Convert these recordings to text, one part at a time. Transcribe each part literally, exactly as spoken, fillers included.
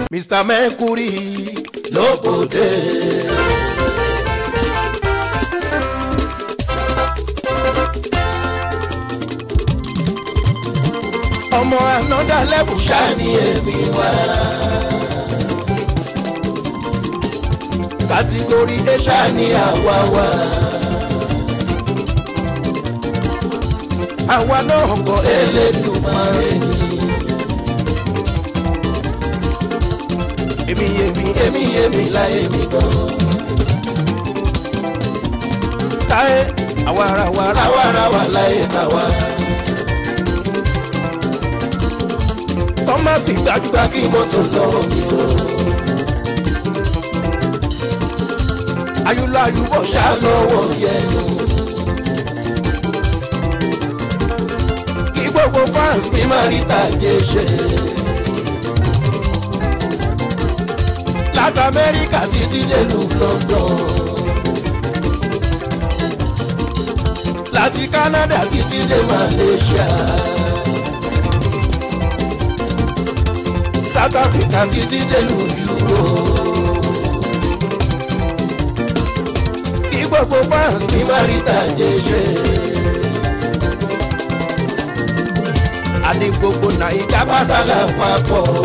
Mister Mercury lóbòde. Ọmọ another level ṣáni èmi wá. Category A ṣáni àwa wá. Àwa náà kọ Elédùmarè ni. Èmi èmi èmi èmi láyé mi gan. Táyé àwarawa àwarawa láyé káwa. Tọ́mà fi gbàdúrà kí mọ́tò lọ́wọ́ mi o. Ayúlá ayúbọ̀ ṣá lọ́wọ́ yẹnu. Kí gbogbo fans mi máa rí tàjé ṣe. Láti Amẹ́ríkà títí délùú London. Láti Canada títí dé Malaysia. South Africa títí délùú Europe. Kí gbogbo fans mi máa rí tàjé ṣe. Àní gbogbo Nàìjíríà pátá lápapọ̀.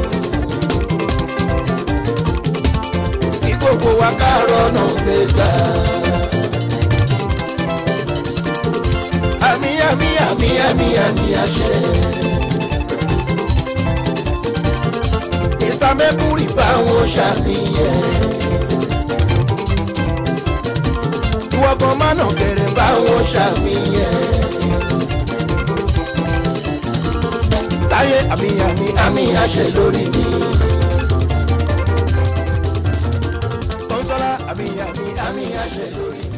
Kí gbogbo wa kárọ̀ náà gbé gbà. Àmì àmì àmì àmì àmì àṣẹ. Mister Mercury bá wọn ṣàníyàn. Ìwọ kan má nà kẹrẹ bá wọn ṣàníyàn. Táyé àmì àmì àmì àṣẹ lórí mi. Kọ́nsọ́lá àmì àmì àmì àṣẹ lórí mi.